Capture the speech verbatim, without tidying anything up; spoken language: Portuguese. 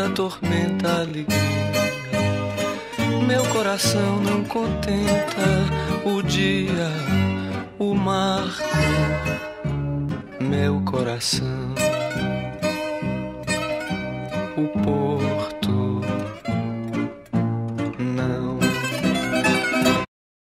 atormenta a alegria. Meu coração não contenta o dia, o mar. Meu coração